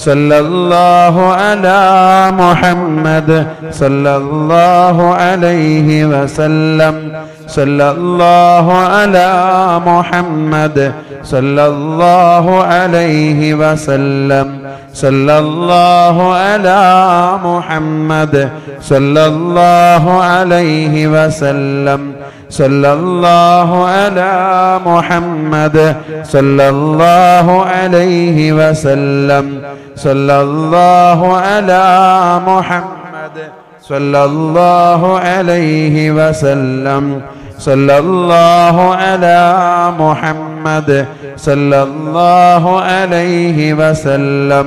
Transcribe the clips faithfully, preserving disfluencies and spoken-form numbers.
صلى الله على محمد صلى الله عليه وسلم صلى الله على محمد صلى الله عليه وسلم صلى الله على محمد صلى الله عليه وسلم صلى الله على محمد صلى الله عليه وسلم صلى الله على محمد صلى الله عليه وسلم صلى الله على محمد صلى الله عليه وسلم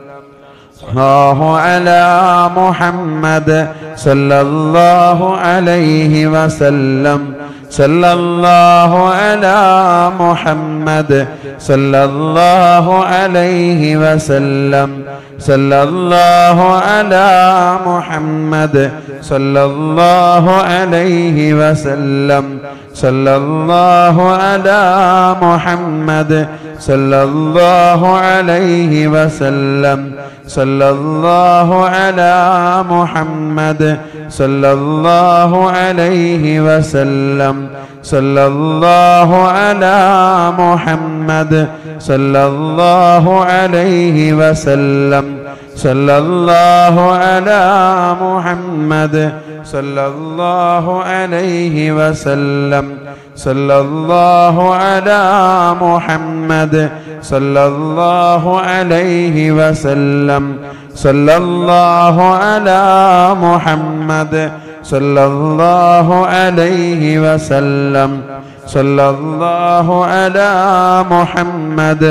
الله على محمد صلى الله عليه وسلم صلى الله على محمد صلى الله عليه وسلم صلى الله على محمد صلى الله عليه وسلم صلى الله على محمد صلى الله عليه وسلم صلى الله على محمد صلى الله عليه وسلم صلى الله على محمد صلى الله عليه وسلم صلى الله على محمد صلى الله عليه وسلم صلى الله على محمد صلى الله عليه وسلم صلى الله على محمد صلى الله عليه وسلم صلى الله على محمد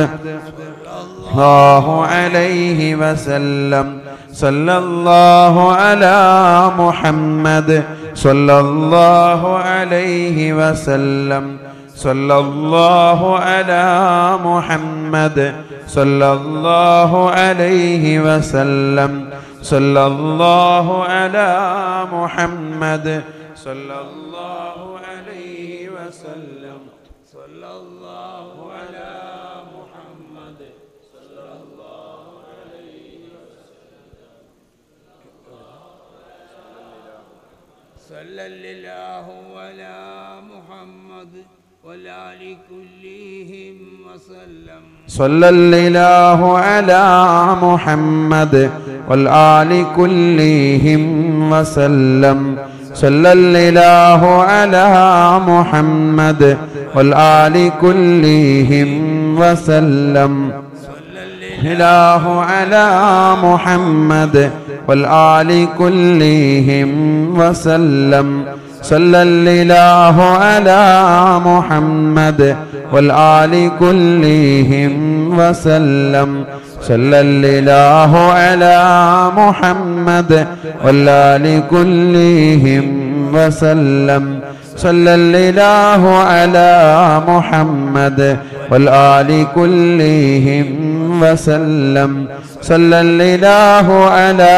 الله عليه وسلم صلى الله على محمد صلى الله عليه وسلم صلى الله على محمد صلى الله عليه وسلم صلى الله على محمد صلى الله عليه وسلم صلى الله على محمد صلى الله عليه وسلم صلى الله على محمد والآل كلهم وسلم صلى الله على محمد والآل كلهم وسلم صلى الله على محمد والآل كلهم وسلم صلى الله على محمد والآل كلهم وسلم صلى الله على محمد والآل كلهم وسلم صلى الله على محمد والآل كلهم وسلم صلى الله على محمد والآل كلهم وسلم صلى الله على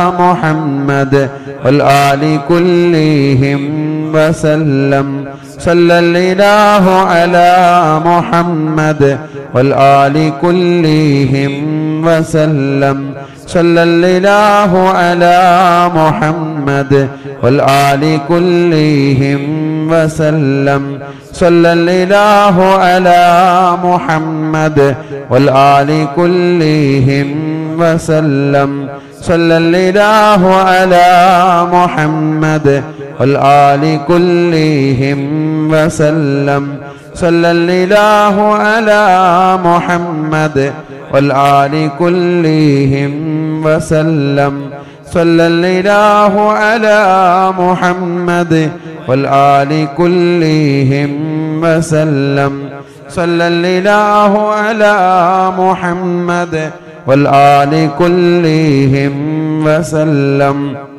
محمد والآل كلهم وسلم صلى الله على محمد والآل كلهم وسلم صلى الله على محمد والآل كلهم وسلم صلى الله على محمد والآل كلهم وسلم صلى الله على محمد والآل كلهم وسلم صلى الله على محمد والآل كلهم وسلم صلى الله على محمد والآل كلهم وسلم صلى الله على محمد والآل كلهم وسلم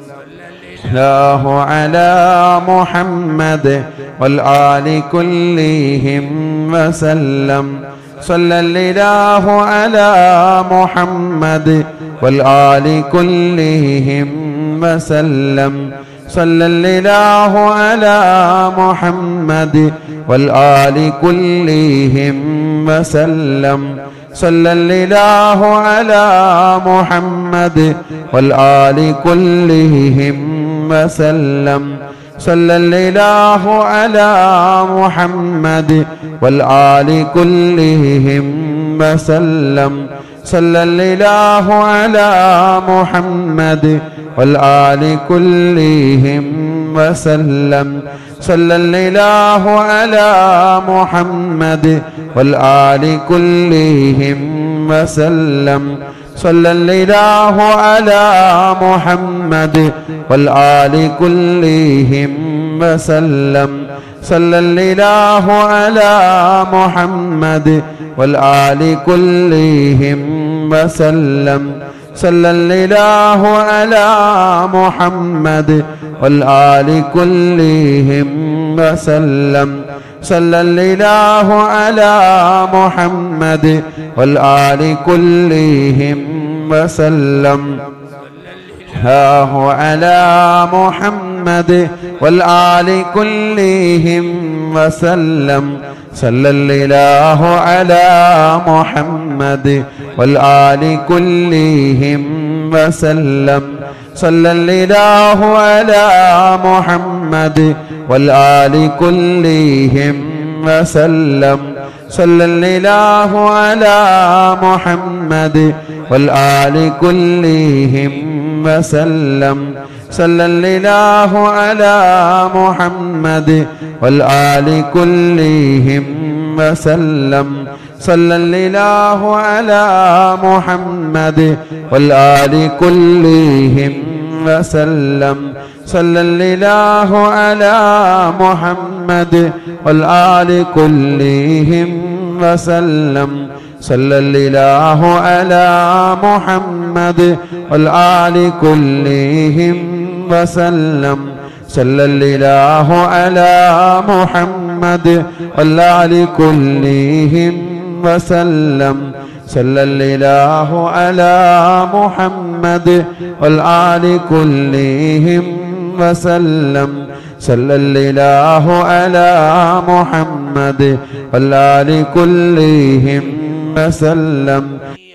الله على محمد والآل كلهم وسلم صلى الله على محمد والآل كلهم وسلم صلى الله على محمد والآل كلهم وسلم صلى الإله على محمد والآل كلهم وسلم صلى الإله على محمد والآل كلهم وسلم صلى الإله على محمد والآل كلهم وسلم صلى الإله على محمد والآل كلهم وسلم صلى الإله على محمد والآل كلهم وسلم صلى الإله على محمد والآل كلهم وسلم صلى الإله على محمد والآل كلهم وسلم صلى الإله على محمد والآل كلهم وسلم الله على محمد والآل كلهم وسلم صلى الإله على محمد والآل كلهم وسلم صلى الإله على محمد والآل كلهم وسلم صلى الإله على محمد والآل كلهم وسلم صلى الإله على محمد والآل كلهم وسلم صلى الإله على محمد والآل كلهم وسلم صلى الإله على محمد والآل كلهم وسلم صلى الإله على محمد والآل كلهم وسلم صلى الإله على محمد والآل كلهم وسلم صلى الإله على محمد والآل كلهم وسلم صلى الإله على محمد والآل كلهم وسلم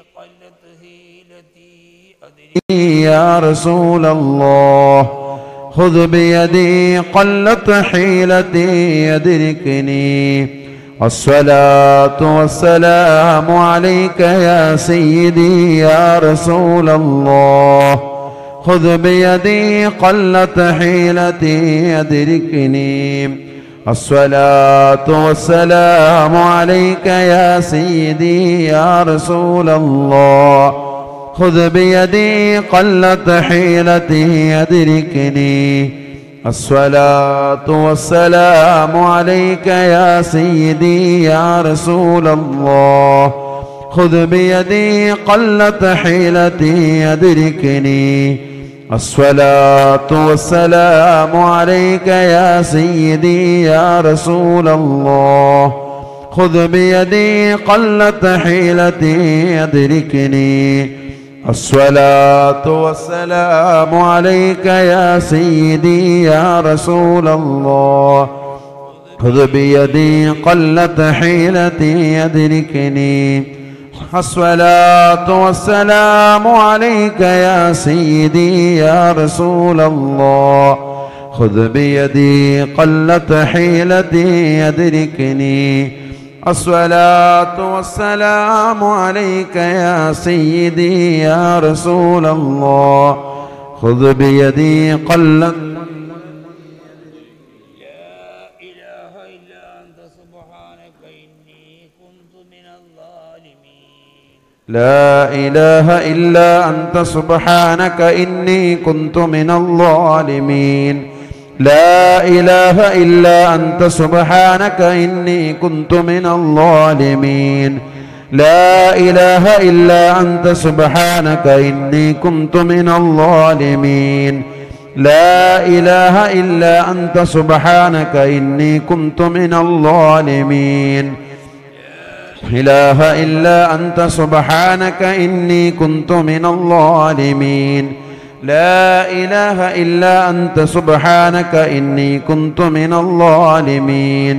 يا رسول الله خذ بيدي قلت حيلتي يدركني الصلاة والسلام عليك يا سيدي يا رسول الله خذ بيدي قلت حيلتي يدركني الصلاة والسلام عليك يا سيدي يا رسول الله خذ بيدي قلت حيلتي يدركني الصلاة والسلام عليك يا سيدي يا رسول الله خذ بيدي قلت حيلتي يدركني الصلاة والسلام عليك يا سيدي يا رسول الله خذ بيدي قلت حيلتي يدركني الصلاة والسلام عليك يا سيدي يا رسول الله خذ بيدي قلت حيلتي يدركني الصلاة والسلام عليك يا سيدي يا رسول الله خذ بيدي قلت حيلتي يدركني الصلاة والسلام عليك يا سيدي يا رسول الله خذ بيدي قلت لا إله إلا أنت سبحانك إني كنت من الظالمين لا إله إلا أنت سبحانك إني كنت من الظالمين لا إله إلا أنت سبحانك إني كنت من الظالمين لا إله إلا أنت سبحانك إني كنت من الظالمين إله إلا أنت سبحانك إني كنت من الظالمين لا إله إلا أنت سبحانك إني كنت من الظالمين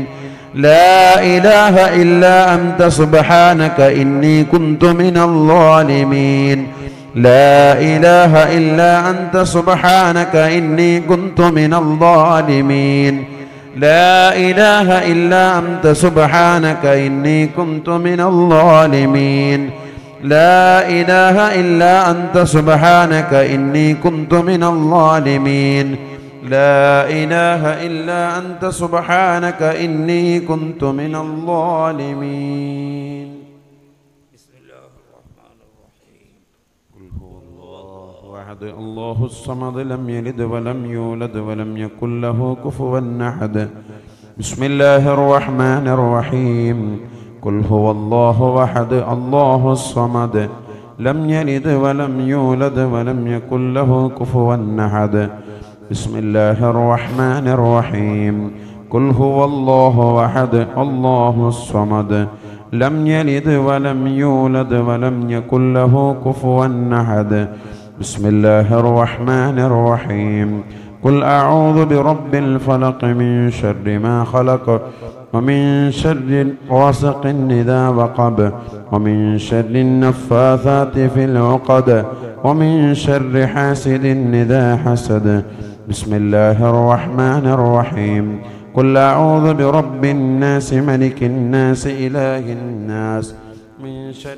لا إله إلا أنت سبحانك إني كنت من الظالمين لا إله إلا أنت سبحانك إني كنت من الظالمين لا إله إلا أنت سبحانك إني كنت من الظالمين لا إله إلا أنت سبحانك إني كنت من الظالمين لا إله إلا أنت سبحانك إني كنت من الظالمين بسم الله الرحمن الرحيم قل هو الله أحد الله الصمد لم يلد ولم يولد ولم يكن له كفوا أحد بسم الله الرحمن الرحيم قل هو الله أحد الله الصمد لم يلد ولم يولد ولم يكن له كفوا أحد بسم الله الرحمن الرحيم قل هو الله أحد الله الصمد لم يلد ولم يولد ولم يكن له كفوا أحد بسم الله الرحمن الرحيم قل أعوذ برب الفلق من شر ما خلق ومن شر غاسق إذا وقب ومن شر النفاثات في العقد ومن شر حاسد إذا حسد بسم الله الرحمن الرحيم قل أعوذ برب الناس ملك الناس إله الناس من شر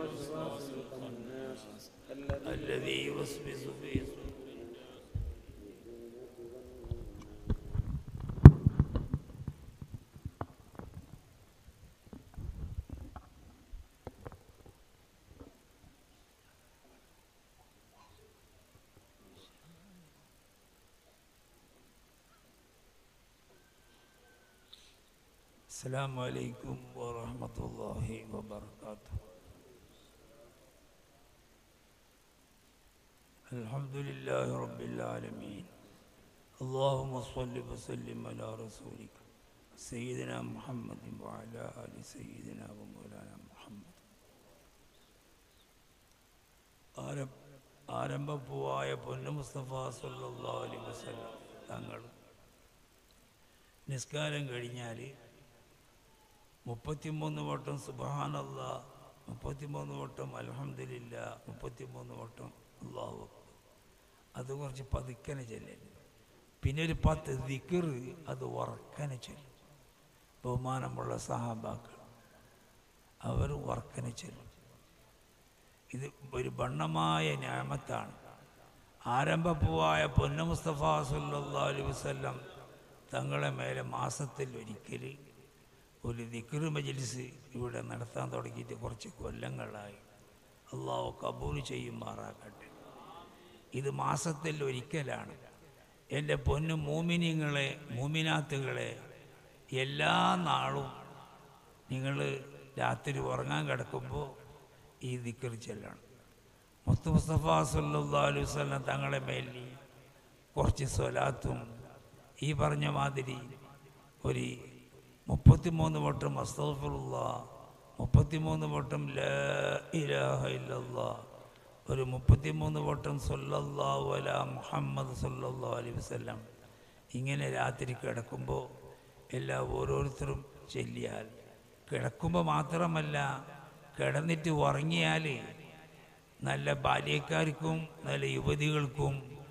الذي يوسوس في السلام عليكم ورحمة الله وبركاته الحمد لله رب العالمين اللهم صل وسلم على رسولك سيدنا محمد وعلى آل سيدنا ومولانا محمد ആരംഭപ്പൂവായ പൊന്നു മുസ്തഫ സല്ലല്ലാഹു അലൈഹി വസല്ലം തങ്ങൾ നിസ്കാരം കഴിഞ്ഞാൽ മുപ്പത്തിമൂന്ന് വട്ടം സുബ്ഹാനല്ലാഹ്, മുപ്പത്തിമൂന്ന് വട്ടം അൽഹംദുലില്ലാ, മുപ്പത്തിമൂന്ന് വട്ടം അല്ലാഹു അക്ബർ. അത് കുറച്ച് പതുക്കനെ ചെല്ലും. പിന്നെ ഒരു പത്ത് ദിക്ർ അത് ഉറക്കനെ ചെല്ലും. ബഹുമാനമുള്ള സഹാബാക്കൾ അവർ ഉറക്കനെ ചെല്ലും. ഇത് ഒരു ബണ്ണമായ നിഅമത്താണ്. ആരംഭപ്പൂവായ പൊന്നു മുസ്തഫ സല്ലല്ലാഹു അലൈഹി വസല്ലം തങ്ങളെ മേലെ മാസത്തിൽ ഒരിക്കൽ ഒരു ദിക്ർ മജ്ലിസ് ഇവിടെ നടത്താൻ തുടങ്ങിയിട്ട് കുറച്ച് കൊല്ലങ്ങളായി. അള്ളാഹു കബൂൽ ചെയ്യുമാറാകട്ടെ. ഇത് മാസത്തിൽ ഒരിക്കലാണ്. എൻ്റെ പൊന്നു മൂമിനീങ്ങളെ മൂമിനാത്തുകളെ എല്ലാ നാളും നിങ്ങൾ രാത്രി ഉറങ്ങാൻ കിടക്കുമ്പോൾ ഈ ദിക്ർ ചൊല്ലണം. മുസ്തഫ മുസ്തഫ സല്ലല്ലാഹു അലൈഹി വസല്ലം തങ്ങളെ മേൽ കുറച്ച് സ്വലാത്തും ഈ പറഞ്ഞ മാതിരി ഒരു മുപ്പത്തിമൂന്ന് വട്ടം അസ്തഗ്ഫിറുല്ലാഹ്, മുപ്പത്തിമൂന്ന് വട്ടം ലാ ഇലാഹ ഇല്ലല്ലാഹ്, ഒരു മുപ്പത്തിമൂന്ന് വട്ടം സല്ലല്ലാഹു അലാ മുഹമ്മദ് സല്ലല്ലാഹു അലൈഹി വസല്ലം ഇങ്ങനെ രാത്രി കിടക്കുമ്പോൾ എല്ലാ ഓരോരുത്തരും ചൊല്ലിയാൽ, കിടക്കുമ്പോൾ മാത്രമല്ല കിടന്നിട്ട് ഉറങ്ങിയാൽ നല്ല ബാല്യക്കാർക്കും നല്ല യുവതികൾക്കും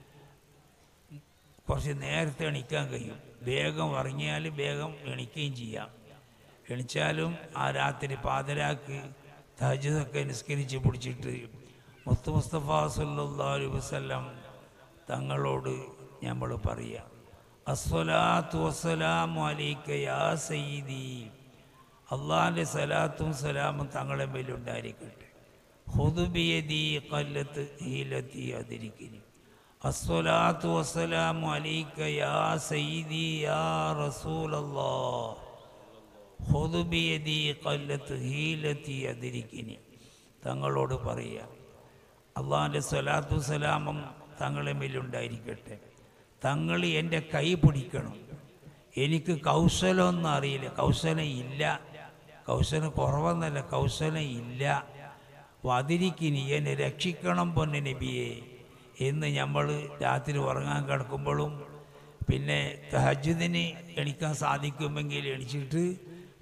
കുറച്ച് നേരത്തെ എണിക്കാൻ കഴിയും. വേഗം ഉറങ്ങിയാൽ വേഗം എണിക്കുകയും ചെയ്യാം. എണിച്ചാലും ആ രാത്രി പാതിരാക്ക് തഹജ്ജുദൊക്കെ നിസ്കരിച്ച് പിടിച്ചിട്ട് മുത്ത് മുസ്തഫ സല്ലല്ലാഹു അലൈഹി വസല്ലം തങ്ങളോട് നമ്മൾ പറയാം, അസ്സലാത്തു വസ്സലാമു അലൈക യാ സയ്യിദി, അള്ളാഹിൻ്റെ സലാത്തും സലാമും തങ്ങളെ മേലുണ്ടായിരിക്കട്ടെ. ഖുദ് ബിയദി ഖല്ലത്ത് ഹീലത്തി അദ്രിക്കിനി, അസ്സലാത്തു വസ്സലാമു അലൈക യാ സയ്യിദി യാ റസൂലല്ലാഹ്, ഖുദ് ബിയദി ഖല്ലത്ത് ഹീലത്തി അദ്രിക്കിനി. തങ്ങളോട് പറയുക, അള്ളാഹിൻ്റെ സ്വലാത്തു സലാമും തങ്ങളെ മേലുണ്ടായിരിക്കട്ടെ. തങ്ങൾ എൻ്റെ കൈ പിടിക്കണം. എനിക്ക് കൗശലമൊന്നും അറിയില്ല, കൗശലം ഇല്ല, കൗശലം കുറവെന്നല്ല, കൗശലം ഇല്ല. വതിരിക്കിനി, എന്നെ രക്ഷിക്കണം പൊന്നു നബിയെ എന്ന് നമ്മൾ രാത്രി ഉറങ്ങാൻ കിടക്കുമ്പോഴും പിന്നെ തഹജ്ജുദിന് എണിക്കാൻ സാധിക്കുമെങ്കിൽ എണിച്ചിട്ട്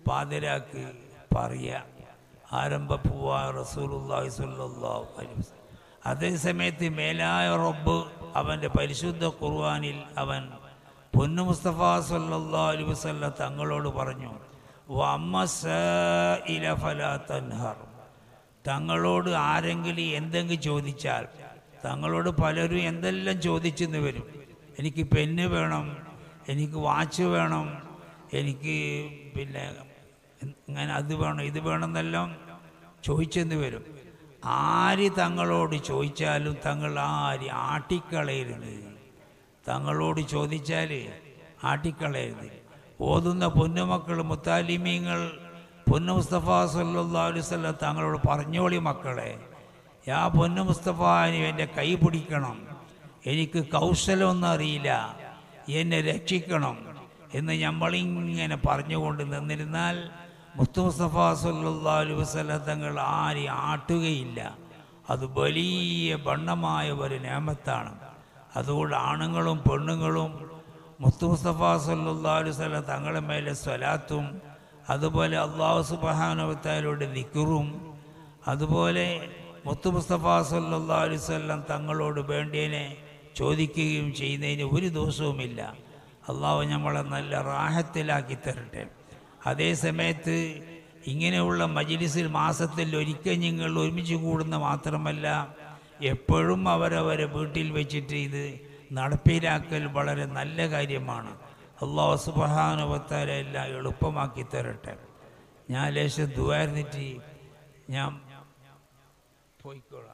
പാതിരാക്ക് പറയുക ആരംഭ പൂവാ റസൂലുള്ളാഹി സ്വല്ലല്ലാഹു അലൈഹി വസല്ലം. അതേസമയത്ത് മേലായ റബ്ബ് അവൻ്റെ പരിശുദ്ധ ഖുർആനിൽ അവൻ പൊന്നു മുസ്തഫ സ്വല്ലല്ലാഹു അലൈഹി വസല്ലം തങ്ങളോട് പറഞ്ഞു, വഅമ്മ സായില ഫലാ തൻഹർ. തങ്ങളോട് ആരെങ്കിലും എന്തെങ്കിലും ചോദിച്ചാൽ, തങ്ങളോട് പലരും എന്തെല്ലാം ചോദിച്ചെന്ന് വരും. എനിക്ക് പെന്ന് വേണം, എനിക്ക് വാച്ച് വേണം, എനിക്ക് പിന്നെ ഇങ്ങനെ അത് വേണം ഇത് വേണം എന്നെല്ലാം ചോദിച്ചെന്ന് വരും. ആര് തങ്ങളോട് ചോദിച്ചാലും തങ്ങൾ ആര് ആട്ടിക്കളയരുത്. തങ്ങളോട് ചോദിച്ചാൽ ആട്ടിക്കളയരുത്. ഓതുന്ന പൊന്നുമക്കൾ മുത്താലിമീങ്ങൾ പൊന്നു മുസ്തഫ സല്ലല്ലാഹു അലൈഹി വസല്ലം തങ്ങളോട് പറഞ്ഞോളി മക്കളെ, യാ പൊന്നു മുസ്തഫ എൻ്റെ കൈ പിടിക്കണം, എനിക്ക് കൗശലമൊന്നും അറിയില്ല, എന്നെ രക്ഷിക്കണം എന്ന് നമ്മളിങ്ങനെ പറഞ്ഞുകൊണ്ട് നിന്നിരുന്നാൽ മുത്തു മുസ്തഫ സല്ലല്ലാഹു അലൈഹി വസല്ലം തങ്ങൾ ആരെയും ആട്ടുകയില്ല. അത് വലിയ ബണ്ണമായ ഒരു നിഅമത്താണ്. അതുകൊണ്ട് ആണുങ്ങളും പെണ്ണുങ്ങളും മുത്തു മുസ്തഫ സല്ലല്ലാഹു അലൈഹി വസല്ലം തങ്ങളുടെ മേലെ സ്വലാത്തും അതുപോലെ അല്ലാഹു സുബ്ഹാനഹു വ തആലയുടെ ദിക്റും അതുപോലെ മുത്തു മുസ്തഫ സല്ലല്ലാഹു അലൈഹി വസല്ലം തങ്ങളോട് വേണ്ടിയതിനെ ചോദിക്കുകയും ചെയ്യുന്നതിന് ഒരു ദോഷവുമില്ല. അള്ളാഹു നമ്മളെ നല്ല റാഹത്തിലാക്കി തരട്ടെ. അതേ സമയത്ത് ഇങ്ങനെയുള്ള മജ്ലിസിൽ മാസത്തിൽ ഒരിക്കൽ നിങ്ങൾ ഒരുമിച്ച് കൂടുന്ന മാത്രമല്ല, എപ്പോഴും അവരവരെ വീട്ടിൽ വെച്ചിട്ട് ഇത് നടപ്പിലാക്കൽ വളരെ നല്ല കാര്യമാണ്. അല്ലാഹു സുബ്ഹാനഹു വ തആല എല്ലാം എളുപ്പമാക്കി തരട്ടെ. ഞാൻ ലേശം ദുആർന്നിട്ട് ഞാൻ പോയിക്കോളാം.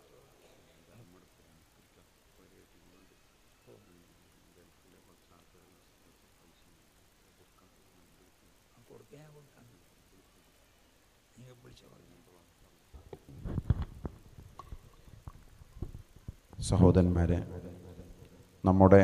സഹോദരന്മാരെ, നമ്മുടെ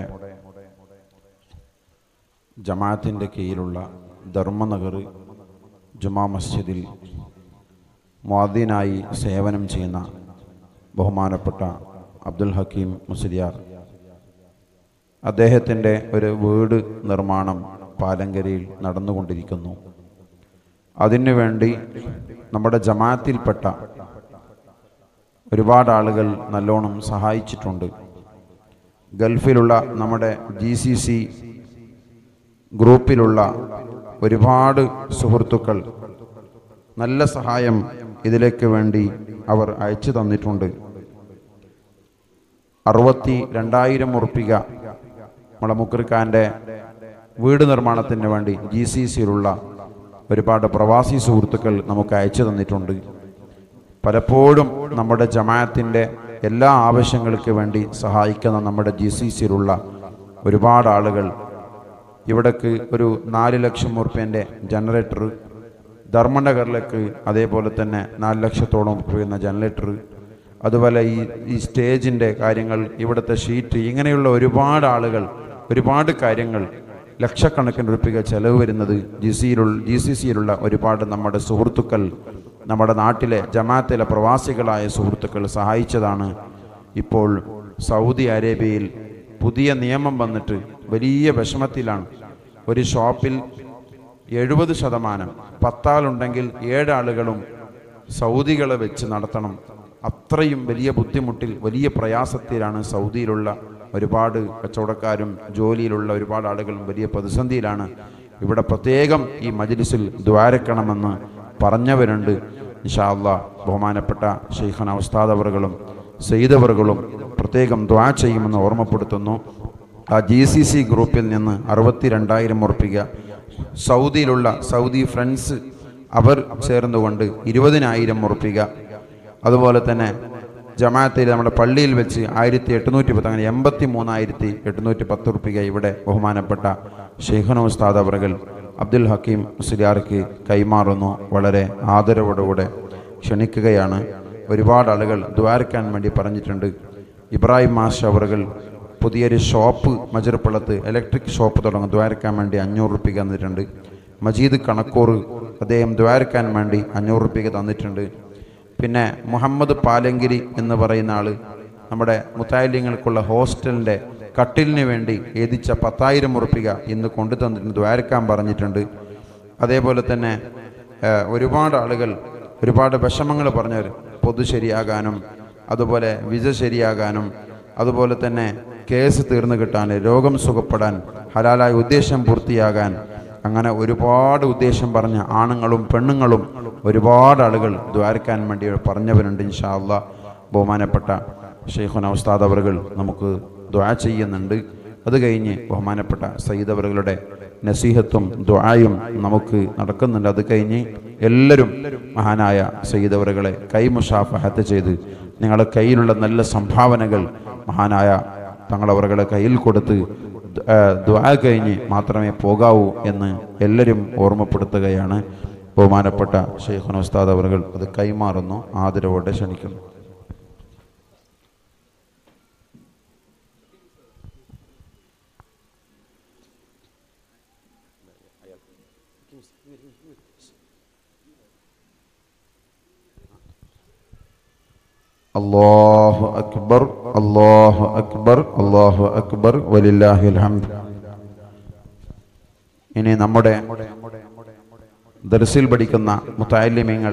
ജമാഅത്തിൻ്റെ കീഴിലുള്ള ധർമ്മനഗർ ജുമാ മസ്ജിദിൽ മുഅദ്ദിനായി സേവനം ചെയ്യുന്ന ബഹുമാനപ്പെട്ട അബ്ദുൽ ഹക്കീം മുസ്ലിയാർ, അദ്ദേഹത്തിൻ്റെ ഒരു വീട് നിർമ്മാണം പാലങ്കരയിൽ നടന്നുകൊണ്ടിരിക്കുന്നു. അതിനുവേണ്ടി നമ്മുടെ ജമാഅത്തിൽപ്പെട്ട ഒരുപാട് ആളുകൾ നല്ലോണം സഹായിച്ചിട്ടുണ്ട്. ഗൾഫിലുള്ള നമ്മുടെ ജി സി സി ഗ്രൂപ്പിലുള്ള ഒരുപാട് സുഹൃത്തുക്കൾ നല്ല സഹായം ഇതിലേക്ക് വേണ്ടി അവർ അയച്ചു തന്നിട്ടുണ്ട്. അറുപത്തി രണ്ടായിരം ഉറുപ്പിക നമ്മളെ മുക്രിഖാൻ്റെ വീട് നിർമ്മാണത്തിന് വേണ്ടി ജി സി സിയിലുള്ള ഒരുപാട് പ്രവാസി സുഹൃത്തുക്കൾ നമുക്ക് അയച്ചു തന്നിട്ടുണ്ട്. പലപ്പോഴും നമ്മുടെ ജമാഅത്തിൻ്റെ എല്ലാ ആവശ്യങ്ങൾക്ക് വേണ്ടി സഹായിക്കുന്ന നമ്മുടെ ജി സി സിയിലുള്ള ഒരുപാട് ആളുകൾ ഇവിടേക്ക് ഒരു നാല് ലക്ഷം ഉറുപ്പ്യൻ്റെ ജനറേറ്റർ, ധർമ്മനഗറിലേക്ക് അതേപോലെ തന്നെ നാല് ലക്ഷത്തോളം രൂപ ജനറേറ്റർ, അതുപോലെ ഈ ഈ സ്റ്റേജിൻ്റെ കാര്യങ്ങൾ, ഇവിടുത്തെ ഷീറ്റ്, ഇങ്ങനെയുള്ള ഒരുപാട് ആളുകൾ ഒരുപാട് കാര്യങ്ങൾ ലക്ഷക്കണക്കിന് രൂപ ചെലവ് വരുന്നത് ജി സിയിലുള്ള ജി സി സിയിലുള്ള ഒരുപാട് നമ്മുടെ സുഹൃത്തുക്കൾ, നമ്മുടെ നാട്ടിലെ ജമാഅത്തിലെ പ്രവാസികളായ സുഹൃത്തുക്കൾ സഹായിച്ചതാണ്. ഇപ്പോൾ സൗദി അറേബ്യയിൽ പുതിയ നിയമം വന്നിട്ട് വലിയ വിഷമത്തിലാണ്. ഒരു ഷോപ്പിൽ എഴുപത് ശതമാനം പത്താളുണ്ടെങ്കിൽ ഏഴാളുകളും സൗദികളെ വെച്ച് നടത്തണം. അത്രയും വലിയ ബുദ്ധിമുട്ടിൽ വലിയ പ്രയാസത്തിലാണ് സൗദിയിലുള്ള ഒരുപാട് കച്ചവടക്കാരും ജോലിയിലുള്ള ഒരുപാട് ആളുകളും വലിയ പ്രതിസന്ധിയിലാണ്. ഇവിടെ പ്രത്യേകം ഈ മജ്ലിസിൽ ദ്വാരക്കണമെന്ന് പറഞ്ഞവരുണ്ട്. ഇൻഷാ അല്ലാഹ് ബഹുമാനപ്പെട്ട ശൈഖന ഉസ്താദ് അവറുകളും സയ്യിദ് അവറുകളും പ്രത്യേകം ദ്വാ ചെയ്യുമെന്ന് ഓർമ്മപ്പെടുത്തുന്നു. ആ ജി സി സി ഗ്രൂപ്പിൽ നിന്ന് അറുപത്തി രണ്ടായിരം ഉറപ്പിക, സൗദിയിലുള്ള സൗദി ഫ്രണ്ട്സ് അവർ ചേർന്നുകൊണ്ട് ഇരുപതിനായിരം ഉറപ്പിക, അതുപോലെ തന്നെ ജമാഅത്തിൽ നമ്മുടെ പള്ളിയിൽ വെച്ച് ആയിരത്തി എട്ടുനൂറ്റി പത്ത്, അങ്ങനെ എൺപത്തി മൂന്നായിരത്തി എട്ടുനൂറ്റി പത്ത് ഉറുപ്പിക ഇവിടെ ബഹുമാനപ്പെട്ട ശൈഖുന ഉസ്താദ് അവറുകൾ അബ്ദുൽ ഹക്കീം മുസ്ലിയാർക്ക് കൈമാറുന്നു. വളരെ ആദരവോടുകൂടെ ക്ഷണിക്കുകയാണ്. ഒരുപാട് ആളുകൾ ദ്വാരക്കാൻ വേണ്ടി പറഞ്ഞിട്ടുണ്ട്. ഇബ്രാഹിം മാഷ് അവറുകൾ പുതിയൊരു ഷോപ്പ് മജുർപ്പള്ളത്ത് ഇലക്ട്രിക് ഷോപ്പ് തുടങ്ങും, ദ്വാരക്കാൻ വേണ്ടി അഞ്ഞൂറ് ഉറുപ്പിക തന്നിട്ടുണ്ട്. മജീദ് കണക്കൂർ അദ്ദേഹം ദ്വാരക്കാൻ വേണ്ടി അഞ്ഞൂറ് ഉറുപ്പിക തന്നിട്ടുണ്ട്. പിന്നെ മുഹമ്മദ് പാലങ്കിരി എന്ന് പറയുന്ന ആൾ നമ്മുടെ മുത്താലിങ്ങൾക്കുള്ള ഹോസ്റ്റലിൻ്റെ കട്ടിലിന് വേണ്ടി എഴുതിച്ച പത്തായിരം ഉറുപ്പിക ഇന്ന് കൊണ്ടു തന്നിട്ടുണ്ട്, ദ്വാരക്കാൻ പറഞ്ഞിട്ടുണ്ട്. അതേപോലെ തന്നെ ഒരുപാട് ആളുകൾ ഒരുപാട് വിഷമങ്ങൾ പറഞ്ഞവർ പൊതു ശരിയാകാനും അതുപോലെ വിസ ശരിയാകാനും അതുപോലെ തന്നെ കേസ് തീർന്നു കിട്ടാൻ, രോഗം സുഖപ്പെടാൻ, ഹലാലായ ഉദ്ദേശം പൂർത്തിയാകാൻ, അങ്ങനെ ഒരുപാട് ഉദ്ദേശം പറഞ്ഞ ആണുങ്ങളും പെണ്ണുങ്ങളും ഒരുപാട് ആളുകൾ ദ്വാരക്കാൻ വേണ്ടി പറഞ്ഞവരുണ്ട്. ഇൻഷാ അല്ലാഹ് ബഹുമാനപ്പെട്ട ശൈഖുന ഉസ്താദ് അവറുകൾ നമുക്ക് ദുആ ചെയ്യുന്നുണ്ട്. അത് കഴിഞ്ഞ് ബഹുമാനപ്പെട്ട സയ്യിദ് അവറുകളുടെ നസീഹത്തും ദുആയും നമുക്ക് നടക്കുന്നുണ്ട്. അത് കഴിഞ്ഞ് എല്ലാവരും മഹാനായ സയ്യിദ് അവറുകളെ കൈമുഷാഫഹത്ത് ചെയ്ത് നിങ്ങളുടെ കയ്യിലുള്ള നല്ല സംഭാവനകൾ മഹാനായ തങ്ങളവറുകളെ കയ്യിൽ കൊടുത്ത് ദുആ കഴിഞ്ഞ് മാത്രമേ പോകാവൂ എന്ന് എല്ലാവരും ഓർമ്മപ്പെടുത്തുകയാണ്. ബഹുമാനപ്പെട്ട ശൈഖുന ഉസ്താദ് അവറുകൾ അത് കൈമാറുന്നു, ആദരവോടെ ക്ഷണിക്കുന്നു. അല്ലാഹു അക്ബർ, അല്ലാഹു അക്ബർ, അല്ലാഹു അക്ബർ, വലില്ലാഹിൽ ഹംദ്. ഇനി നമ്മുടെ ദർസിൽ പഠിക്കുന്ന മുതഅല്ലിമീങ്ങൾ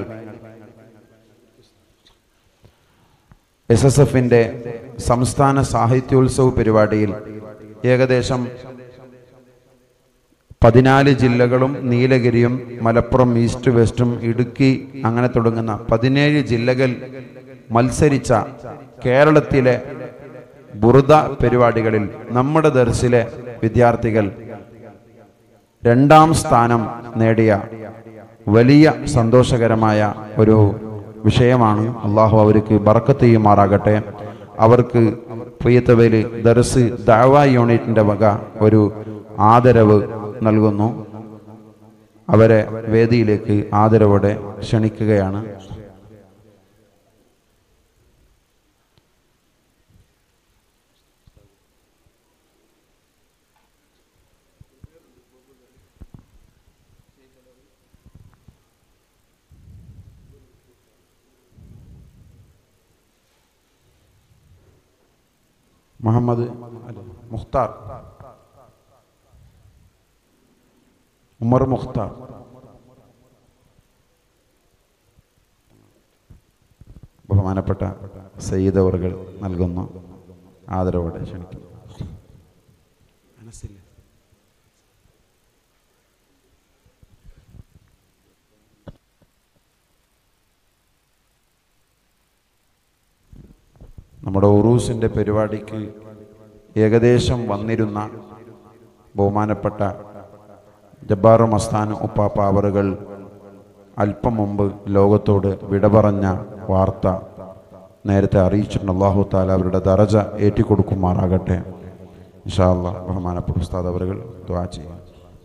എസ് എസ് എഫിന്റെ സംസ്ഥാന സാഹിത്യോത്സവ പരിപാടിയിൽ ഏകദേശം പതിനാല് ജില്ലകളും നീലഗിരിയും മലപ്പുറം ഈസ്റ്റ് വെസ്റ്റും ഇടുക്കി അങ്ങനെ തുടങ്ങുന്ന പതിനേഴ് ജില്ലകൾ മത്സരിച്ച കേരളത്തിലെ ബുർദ പരിപാടികളിൽ നമ്മുടെ ദർസിലെ വിദ്യാർത്ഥികൾ രണ്ടാം സ്ഥാനം നേടിയ വലിയ സന്തോഷകരമായ ഒരു വിഷയമാണ്. അള്ളാഹു അവർക്ക് ബർക്കത്ത് ചെയ്യുമാറാകട്ടെ. അവർക്ക് പ്രിയത്തവയിൽ ദർസ് ദഅവ യൂണിറ്റിന്റെ വക ഒരു ആദരവ് നൽകുന്നു. അവരെ വേദിയിലേക്ക് ആദരവോടെ ക്ഷണിക്കുകയാണ്. മുഹമ്മദ് മുഖ്താർ, ഉമർ മുഖ്താർ. ബഹുമാനപ്പെട്ട സയ്യിദ് അവറുകൾ നൽകുന്നു, ആദരവോടെ ക്ഷണിക്കുന്നു. നമ്മുടെ ഉറൂസിൻ്റെ പരിപാടിക്ക് ഏകദേശം വന്നിരുന്ന ബഹുമാനപ്പെട്ട ജബ്ബാർ മസ്താൻ ഉപ്പാപ്പ അവറുകൾ അല്പം മുമ്പ് ലോകത്തോട് വിട പറഞ്ഞ വാർത്ത നേരത്തെ അറിയിച്ചിട്ടുണ്ട്. അല്ലാഹു തആല അവരുടെ ദറജ ഏറ്റിക്കൊടുക്കുമാറാകട്ടെ. ഇൻഷാ അല്ലാഹ് ബഹുമാനപ്പെട്ട ഉസ്താദ് അവറുകൾ ദുആ ചെയ്യും.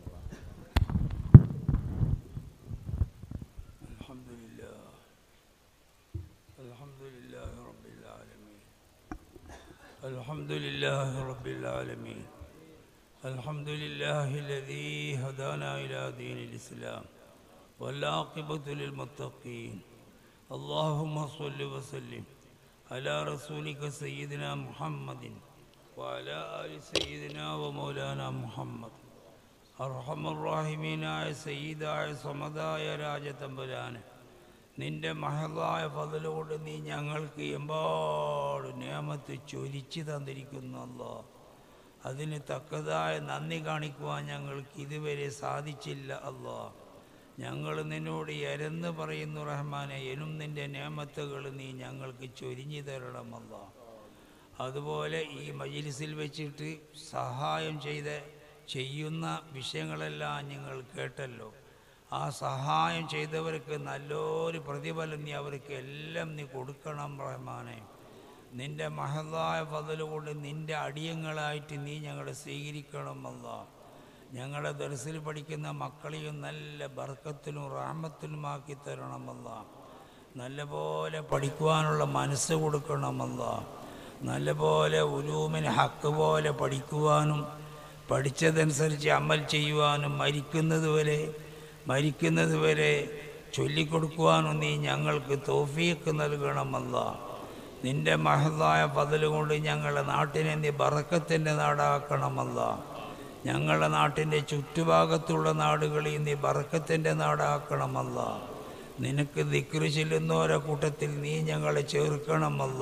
الحمد لله رب العالمين الحمد لله الذي هدانا إلى دين الإسلام والعاقبة للمتقين اللهم صل وسلم على رسولك سيدنا محمد وعلى آل سيدنا ومولانا محمد أرحم الراحمين يا سيدا يا صمدا يا രാജതമ്പുരാനെ, നിന്റെ മഹളായ ഫضലുകൊണ്ട് നീ ഞങ്ങൾക്ക് എമ്പാട് നിഅമത്ത് ചൊരിച്ചു തന്നിരിക്കുന്നു അല്ലാഹ്. അതിന് തക്കതായ നന്ദി കാണിക്കുവാൻ ഞങ്ങൾക്ക് ഇതുവരെ സാധിച്ചില്ല അല്ലാഹ്. ഞങ്ങൾ നിന്നോട് എരന്ന് പറയുന്നു റഹ്മാനെ, എനും നിൻ്റെ നിഅമത്തുകൾ നീ ഞങ്ങൾക്ക് ചൊരിഞ്ഞു തരണം അല്ലാഹ്. അതുപോലെ ഈ മജ്ലിസിൽ വെച്ചിട്ട് സഹായം ചെയ്ത് ചെയ്യുന്ന വിഷയങ്ങളെല്ലാം നിങ്ങൾ കേട്ടല്ലോ. ആ സഹായം ചെയ്തവർക്ക് നല്ലൊരു പ്രതിഫലം നീ അവർക്ക് എല്ലാം നീ കൊടുക്കണം റഹ്മാനെ. നിൻ്റെ മഹളായ ഫضൽ കൊണ്ട് നിൻ്റെ അടിയങ്ങളായിട്ട് നീ ഞങ്ങളെ സ്വീകരിക്കണം അല്ലാഹ്. ഞങ്ങളുടെ ദർസിൽ പഠിക്കുന്ന മക്കളെയും നല്ല ബർക്കത്തിലും റഹ്മത്തിലുമാക്കി തരണം അല്ലാഹ്. നല്ലപോലെ പഠിക്കുവാനുള്ള മനസ്സ് കൊടുക്കണം അല്ലാഹ്. നല്ലപോലെ ഉലൂമിന് ഹക്ക് പോലെ പഠിക്കുവാനും പഠിച്ചതനുസരിച്ച് അമൽ ചെയ്യുവാനും മരിക്കുന്നത് വരെ മരിക്കുന്നത് വരെ ചൊല്ലിക്കൊടുക്കുവാനും നീ ഞങ്ങൾക്ക് തൗഫീഖ് നൽകണമല്ല. നിൻ്റെ മഹളായ ഫضൽ കൊണ്ട് ഞങ്ങളുടെ നാട്ടിനെ നീ ബറക്കത്തിൻ്റെ നാടാക്കണമല്ല. ഞങ്ങളുടെ നാട്ടിൻ്റെ ചുറ്റുഭാഗത്തുള്ള നാടുകളിൽ നീ ബർക്കത്തിൻ്റെ നാടാക്കണമല്ല. നിനക്ക് ദിക്റ് ചെല്ലുന്നവരെ കൂട്ടത്തിൽ നീ ഞങ്ങളെ ചേർക്കണമല്ല.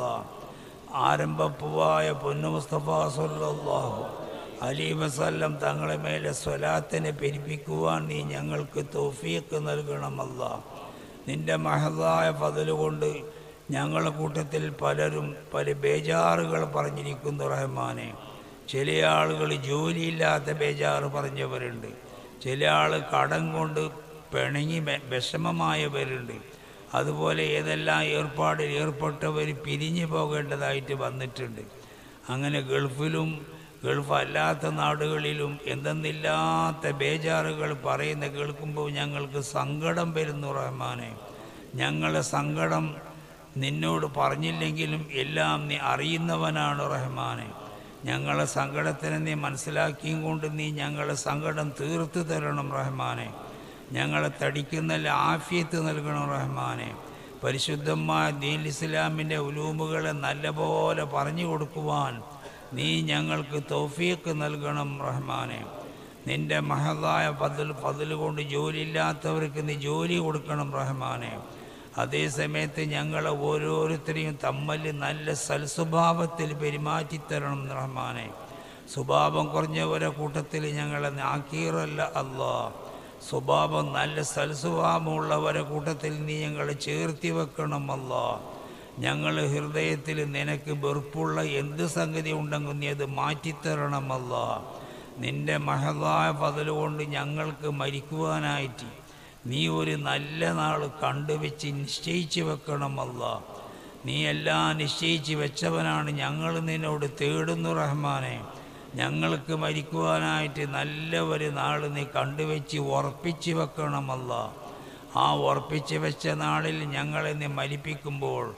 ആരംഭപ്പുവായ പൊന്നു മുസ്തഫ സല്ലല്ലാഹു അലൈഹി വസല്ലം തങ്ങളെ മേലെ സ്വലാത്തിനെ പെരുപ്പിക്കുവാൻ നീ ഞങ്ങൾക്ക് തൗഫീഖ് നൽകണമല്ല. നിൻ്റെ മഹദായ ഫضل കൊണ്ട് ഞങ്ങളുടെ കൂട്ടത്തിൽ പലരും പല ബേജാറുകൾ പറഞ്ഞിരിക്കുന്നു റഹ്മാനെ. ചില ആളുകൾ ജോലിയില്ലാത്ത ബേജാറ് പറഞ്ഞവരുണ്ട്, ചില ആൾ കടം കൊണ്ട് പിണങ്ങി വിഷമമായവരുണ്ട്. അതുപോലെ ഏതെല്ലാം ഏർപ്പാടിൽ ഏർപ്പെട്ടവർ പിരിഞ്ഞു പോകേണ്ടതായിട്ട് വന്നിട്ടുണ്ട്. അങ്ങനെ ഗൾഫിലും ഗൾഫ് അല്ലാത്ത നാടുകളിലും എന്തെന്നില്ലാത്ത ബേജാറുകൾ പറയുന്ന കേൾക്കുമ്പോൾ ഞങ്ങൾക്ക് സങ്കടം വരുന്നു റഹ്മാനെ. ഞങ്ങളെ സങ്കടം നിന്നോട് പറഞ്ഞില്ലെങ്കിലും എല്ലാം നീ അറിയുന്നവനാണ് റഹ്മാനെ. ഞങ്ങളെ സങ്കടത്തിനെ നീ മനസ്സിലാക്കിയും കൊണ്ട് നീ ഞങ്ങളെ സങ്കടം തീർത്തു തരണം റഹ്മാനെ. ഞങ്ങളെ തടിക്കുന്ന ആഫിയത്ത് നൽകണം റഹ്മാനെ. പരിശുദ്ധമായ ദീൻ ഇസ്ലാമിൻ്റെ ഉലൂമുകളെ നല്ലപോലെ പറഞ്ഞു കൊടുക്കുവാൻ നീ ഞങ്ങൾക്ക് തൗഫീഖ് നൽകണം റഹ്മാനെ. നിൻ്റെ മഹദായ ഫضل ഫضل കൊണ്ട് ജോലിയില്ലാത്തവർക്ക് നീ ജോലി കൊടുക്കണം റഹ്മാനെ. അതേസമയത്ത് ഞങ്ങളെ ഓരോരുത്തരെയും തമ്മിൽ നല്ല സൽസ്വഭാവത്തിൽ പെരുമാറ്റിത്തരണം റഹ്മാനെ. സ്വഭാവം കുറഞ്ഞവരെ കൂട്ടത്തിൽ ഞങ്ങളെ ആക്കീറല്ല അല്ലാ. സ്വഭാവം നല്ല സൽസ്വഭാവമുള്ളവരെ കൂട്ടത്തിൽ നീ ഞങ്ങളെ ചേർത്തി വെക്കണം അല്ലാ. ഞങ്ങൾ ഹൃദയത്തിൽ നിനക്ക് വെറുപ്പുള്ള എന്ത് സംഗതി ഉണ്ടെങ്കിൽ നീ അത് മാറ്റിത്തരണമല്ല. നിൻ്റെ മഹദായ ഫضل കൊണ്ട് ഞങ്ങൾക്ക് മരിക്കുവാനായിട്ട് നീ ഒരു നല്ല നാൾ കണ്ടുവെച്ച് നിശ്ചയിച്ച് വെക്കണമല്ല. നീ എല്ലാം നിശ്ചയിച്ച് വെച്ചവനാണ്. ഞങ്ങൾ നിന്നോട് തേടുന്നു റഹ്മാനെ. ഞങ്ങൾക്ക് മരിക്കുവാനായിട്ട് നല്ല ഒരു നാൾ നീ കണ്ടുവെച്ച് ഉറപ്പിച്ച് വെക്കണമല്ല. ആ ഉറപ്പിച്ച് വെച്ച നാളിൽ ഞങ്ങളെ നീ മരിപ്പിക്കുമ്പോൾ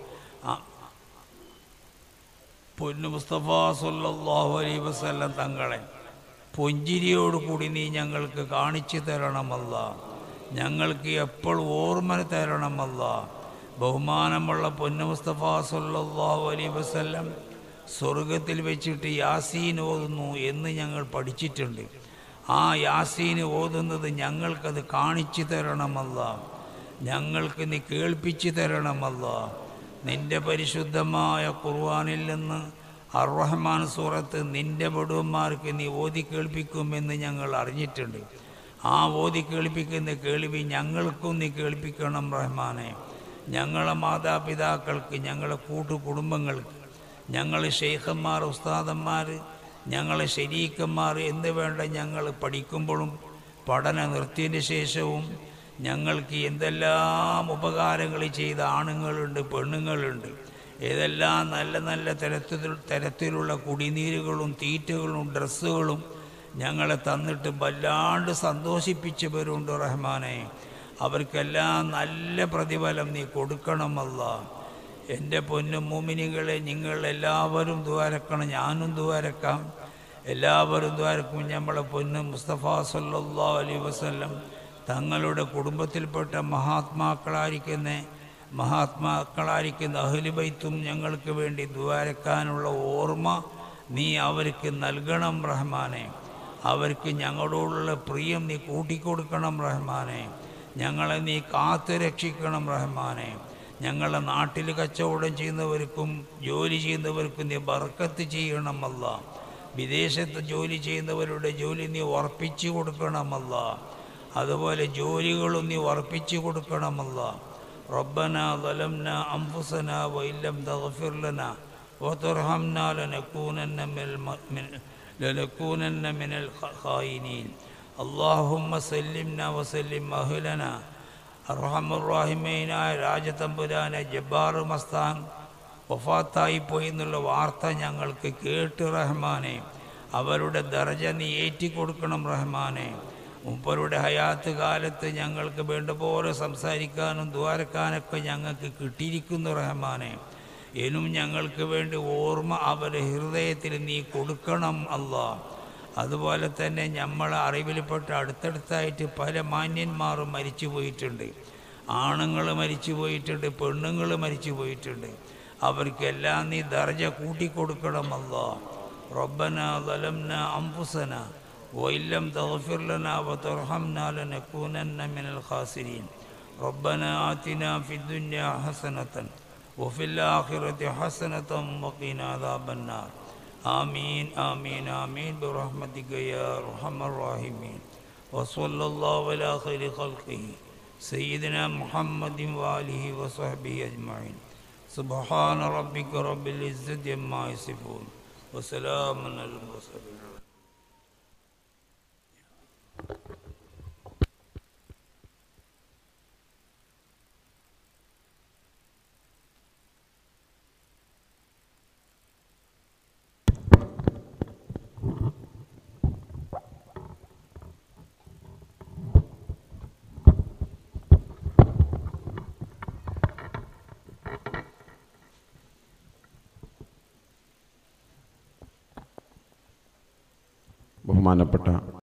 പൊന്നു മുസ്തഫ സല്ലല്ലാഹു അലൈഹി വസല്ലം തങ്ങളെ പുഞ്ചിരിയോടുകൂടി നീ ഞങ്ങൾക്ക് കാണിച്ചു തരണമല്ല. ഞങ്ങൾക്ക് എപ്പോൾ ഓർമ്മ തരണമല്ല. ബഹുമാനമുള്ള പൊന്നു മുസ്തഫ സല്ലല്ലാഹു അലൈഹി വസല്ലം സ്വർഗത്തിൽ വെച്ചിട്ട് യാസീൻ ഓതുന്നു എന്ന് ഞങ്ങൾ പഠിച്ചിട്ടുണ്ട്. ആ യാസീൻ ഓതുന്നത് ഞങ്ങൾക്കത് കാണിച്ചു തരണമല്ല. ഞങ്ങൾക്ക് നീ കേൾപ്പിച്ചു തരണമല്ല. നിൻ്റെ പരിശുദ്ധമായ ഖുർആനിൽ നിന്ന് അർ റഹ്മാൻ സൂറത്ത് നിൻ്റെ ബടുവന്മാർക്ക് നീ ഓതി കേൾപ്പിക്കുമെന്ന് ഞങ്ങൾ അറിഞ്ഞിട്ടുണ്ട്. ആ ഓതി കേൾപ്പിക്കുന്ന കേൾവി ഞങ്ങൾക്കും നീ കേൾപ്പിക്കണം റഹ്മാനെ. ഞങ്ങളെ മാതാപിതാക്കൾക്ക്, ഞങ്ങളെ കൂട്ടുകുടുംബങ്ങൾക്ക്, ഞങ്ങൾ ഷെയ്ഖന്മാർ, ഉസ്താദന്മാർ, ഞങ്ങളെ ശരീക്കന്മാർ എന്ന് വേണ്ട ഞങ്ങൾ പഠിക്കുമ്പോഴും പഠന നിർത്തിയതിന് ശേഷവും ഞങ്ങൾക്ക് എന്തെല്ലാം ഉപകാരങ്ങൾ ചെയ്ത ആണുങ്ങളുണ്ട്, പെണ്ണുങ്ങളുണ്ട്. ഏതെല്ലാം നല്ല നല്ല തരത്തിൽ തരത്തിലുള്ള കുടിനീരുകളും തീറ്റകളും ഡ്രസ്സുകളും ഞങ്ങളെ തന്നിട്ട് വല്ലാണ്ട് സന്തോഷിപ്പിച്ചവരുണ്ട് റഹ്മാനെ. അവർക്കെല്ലാം നല്ല പ്രതിഫലം നീ കൊടുക്കണമല്ല. എൻ്റെ പൊന്നു മുഅ്മിനീങ്ങളെ, നിങ്ങളെല്ലാവരും ദുആരക്കണം, ഞാനും ദുആരക്കാം, എല്ലാവരും ദുആരക്കും. നമ്മളെ പൊന്നു മുസ്തഫ സല്ലല്ലാഹു അലൈഹി വസല്ലം തങ്ങളുടെ കുടുംബത്തിൽപ്പെട്ട മഹാത്മാക്കളായിരിക്കുന്ന മഹാത്മാക്കളായിരിക്കുന്ന അഹ്ലു ബൈത്തും ഞങ്ങൾക്ക് വേണ്ടി ദുആരക്കാനുള്ള ഓർമ്മ നീ അവർക്ക് നൽകണം റഹ്മാനെ. അവർക്ക് ഞങ്ങളോടുള്ള പ്രിയം നീ കൂട്ടിക്കൊടുക്കണം റഹ്മാനെ. ഞങ്ങളെ നീ കാത്തു രക്ഷിക്കണം റഹ്മാനെ. ഞങ്ങളുടെ നാട്ടിൽ കച്ചവടം ചെയ്യുന്നവർക്കും ജോലി ചെയ്യുന്നവർക്കും നീ ബർക്കത്ത് ചെയ്യണമല്ല. വിദേശത്ത് ജോലി ചെയ്യുന്നവരുടെ ജോലി നീ ഉറപ്പിച്ചു കൊടുക്കണമല്ല. അതുപോലെ ജോലികളും നീ ഉറപ്പിച്ചു കൊടുക്കണമല്ല. റബ്ബനാ ളലംനാ അൻഫുസനാ വഇല്ലം തഗ്ഫിർ ലനാ വതർഹംനാ ലനകൂനന്ന മിനൽ ലനകൂനന്ന മിനൽ ഖായിനീൻ. അല്ലാഹുമ്മ സല്ലിംനാ വസല്ലിം അഹ്ലനാ. അർഹമർ റഹീമീനായ രാജതമ്പുരാനെ, ജബ്ബാർ മസ്താൻ വഫാത്തായി പോയി എന്നുള്ള വാർത്ത ഞങ്ങൾക്ക് കേട്ട് റഹ്മാനെ. അവരുടെ ദർജ നീ ഏറ്റിക്കൊടുക്കണം റഹ്മാനെ. മൂപ്പരുടെ ഹയാത്ത് കാലത്ത് ഞങ്ങൾക്ക് വേണ്ട പോലെ സംസാരിക്കാനും ദ്വാരക്കാനൊക്കെ ഞങ്ങൾക്ക് കിട്ടിയിരിക്കുന്നു റഹ്മാനെ. ഇനും ഞങ്ങൾക്ക് വേണ്ടി ഓർമ്മ അവരുടെ ഹൃദയത്തിൽ നീ കൊടുക്കണം അല്ലാ. അതുപോലെ തന്നെ നമ്മളെ അറിവിൽപ്പെട്ട അടുത്തടുത്തായിട്ട് പല മാന്യന്മാരും മരിച്ചു പോയിട്ടുണ്ട്. ആണുങ്ങൾ മരിച്ചു പോയിട്ടുണ്ട്, പെണ്ണുങ്ങൾ മരിച്ചു പോയിട്ടുണ്ട്. അവർക്കെല്ലാം നീ ദർജ കൂട്ടിക്കൊടുക്കണം അല്ലാ. റബ്ബനാ ളലംനാ അൻഫുസനാ وإن لم تغفر لنا وترحمنا لنكونن من الخاسرين ربنا آتنا في الدنيا حسنة وفي الآخرة حسنة وقنا عذاب النار آمين آمين آمين برحمتك يا أرحم الراحمين وصلى الله على خير خلقه سيدنا محمد وآله وصحبه أجمعين سبحان ربك رب العزة عما يصفون وسلام على المرسلين. ബഹുമാനപ്പെട്ട